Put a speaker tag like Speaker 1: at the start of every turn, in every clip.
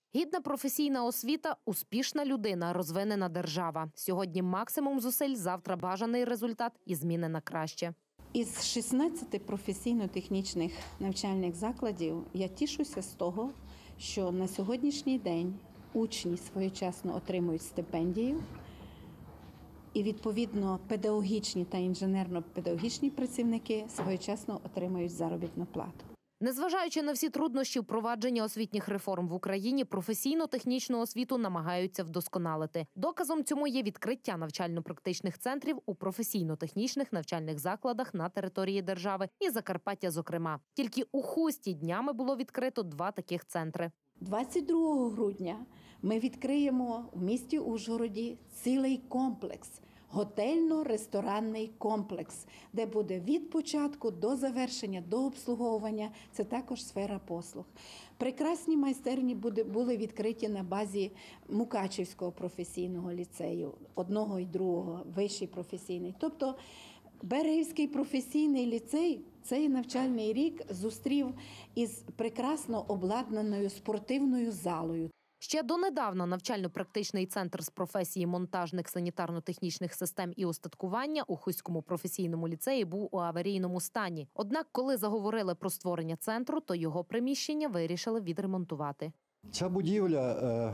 Speaker 1: Гідна професійна освіта – успішна людина, розвинена держава. Сьогодні максимум зусиль, завтра бажаний результат і зміни на краще.
Speaker 2: Із 16 професійно-технічних навчальних закладів я тішуся з того, що на сьогоднішній день учні своєчасно отримують стипендію і, відповідно, педагогічні та інженерно-педагогічні працівники своєчасно отримують заробітну плату.
Speaker 1: Незважаючи на всі труднощі впровадження освітніх реформ в Україні, професійно-технічну освіту намагаються вдосконалити. Доказом цьому є відкриття навчально-практичних центрів у професійно-технічних навчальних закладах на території держави і Закарпаття зокрема. Тільки у Хусті днями було відкрито 2 таких центри.
Speaker 2: 22 грудня ми відкриємо в місті Ужгороді цілий комплекс, готельно-ресторанний комплекс, де буде від початку до завершення, до обслуговування, це також сфера послуг. Прекрасні майстерні були відкриті на базі Мукачівського професійного ліцею, 1 і 2, вищий професійний. Тобто Берегівський професійний ліцей цей навчальний рік зустрів із прекрасно обладнаною спортивною залою.
Speaker 1: Ще донедавна навчально-практичний центр з професії монтажник санітарно-технічних систем і устаткування у Хуському професійному ліцеї був у аварійному стані. Однак, коли заговорили про створення центру, то його приміщення вирішили відремонтувати.
Speaker 3: Ця будівля,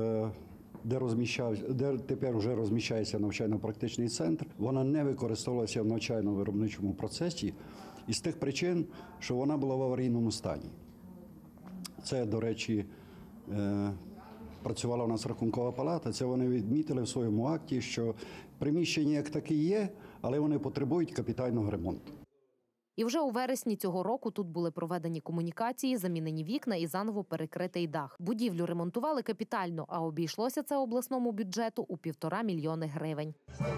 Speaker 3: де тепер вже розміщається навчально-практичний центр, вона не використовувалася в навчально-виробничому процесі із тих причин, що вона була в аварійному стані. Це, до речі, працювала у нас Рахункова палата, це вони відмітили в своєму акті, що приміщення як таке є, але вони потребують капітального ремонту.
Speaker 1: І вже у вересні цього року тут були проведені комунікації, замінені вікна і заново перекритий дах. Будівлю ремонтували капітально, а обійшлося це обласному бюджету у 1,5 мільйони гривень.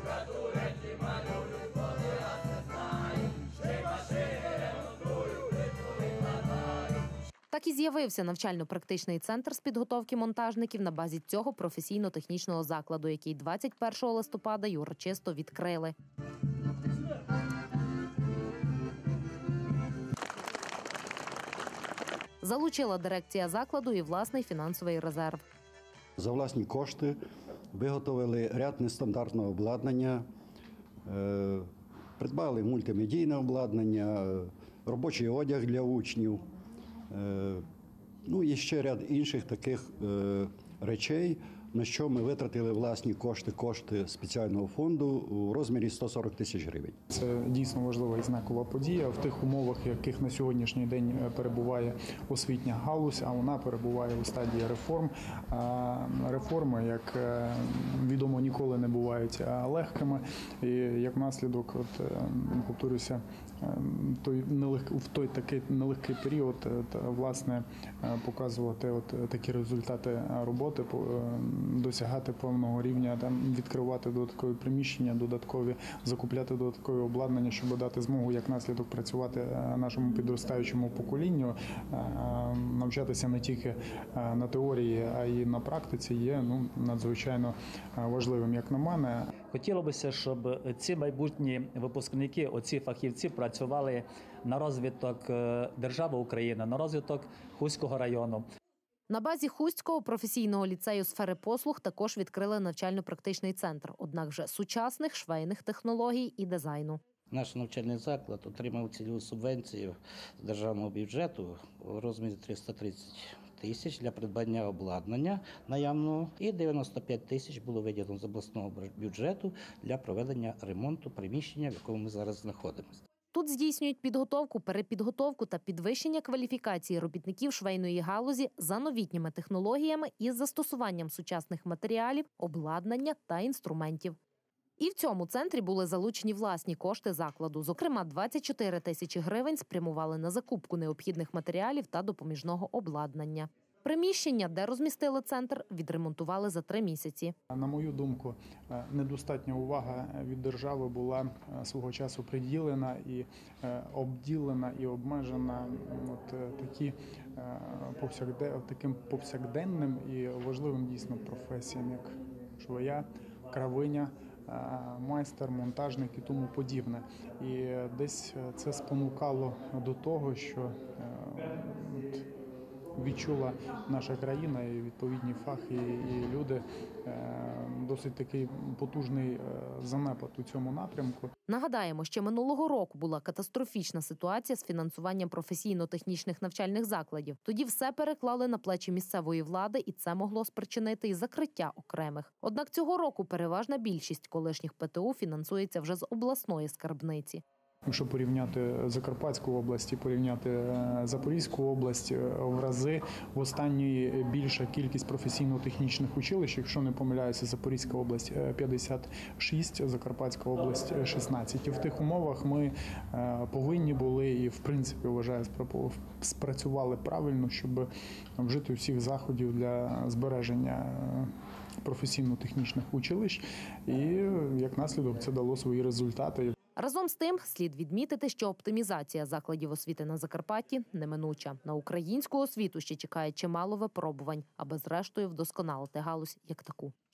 Speaker 1: Так і з'явився навчально-практичний центр з підготовки монтажників на базі цього професійно-технічного закладу, який 21 листопада й урочисто відкрили. Залучила дирекція закладу і власний фінансовий резерв.
Speaker 3: За власні кошти виготовили ряд нестандартного обладнання, придбали мультимедійне обладнання, робочий одяг для учнів, ну і ще ряд інших таких речей, на що ми витратили власні кошти спеціального фонду у розмірі 140 тисяч гривень.
Speaker 4: Це дійсно важлива і знакова подія в тих умовах, в яких на сьогоднішній день перебуває освітня галузь, а вона перебуває у стадії реформ. Реформи, як відомо, ніколи не бувають легкими. І як наслідок, повторюся, в той такий нелегкий період, власне, показувати такі результати роботи, досягати певного рівня, відкривати додаткові приміщення, закупляти додаткове обладнання, щоб дати змогу як наслідок працювати нашому підростаючому поколінню, навчатися не тільки на теорії, а й на практиці є надзвичайно важливим, як на мене.
Speaker 5: Хотілося б, щоб ці майбутні випускники, оці фахівці працювали на розвиток держави України, на розвиток Хуського району.
Speaker 1: На базі Хустського професійного ліцею сфери послуг також відкрили навчально-практичний центр, однак вже сучасних швейних технологій і дизайну.
Speaker 6: Наш навчальний заклад отримав цільову субвенцію з державного бюджету у розмірі 330 тисяч для придбання обладнання наявного і 95 тисяч було виділено з обласного бюджету для проведення ремонту приміщення, в якому ми зараз знаходимося.
Speaker 1: Тут здійснюють підготовку, перепідготовку та підвищення кваліфікації робітників швейної галузі за новітніми технологіями із застосуванням сучасних матеріалів, обладнання та інструментів. І в цьому центрі були залучені власні кошти закладу. Зокрема, 24 тисячі гривень спрямували на закупку необхідних матеріалів та допоміжного обладнання. Приміщення, де розмістили центр, відремонтували за 3 місяці.
Speaker 4: На мою думку, недостатня увага від держави була свого часу приділена і обділена і обмежена таким повсякденним і важливим дійсно професіям, як швея, кравиня, майстер, монтажник і тому подібне. І десь це спонукало до того, що відчула наша країна і відповідні фахи, і люди. Досить такий потужний занепад у цьому напрямку.
Speaker 1: Нагадаємо, ще минулого року була катастрофічна ситуація з фінансуванням професійно-технічних навчальних закладів. Тоді все переклали на плечі місцевої влади, і це могло спричинити і закриття окремих. Однак цього року переважна більшість колишніх ПТУ фінансується вже з обласної скарбниці.
Speaker 4: Якщо порівняти Закарпатську область і порівняти Запорізьку область, в рази в останньої більша кількість професійно-технічних училищ, якщо не помиляюся, Запорізька область 56, Закарпатська область 16. І в тих умовах ми повинні були і, в принципі, вважаю, спрацювали правильно, щоб вжити всіх заходів для збереження професійно-технічних училищ. І, як наслідок, це дало свої результати.
Speaker 1: Разом з тим, слід відмітити, що оптимізація закладів освіти на Закарпатті неминуча. На українську освіту ще чекає чимало випробувань, аби зрештою вдосконалити галузь як таку.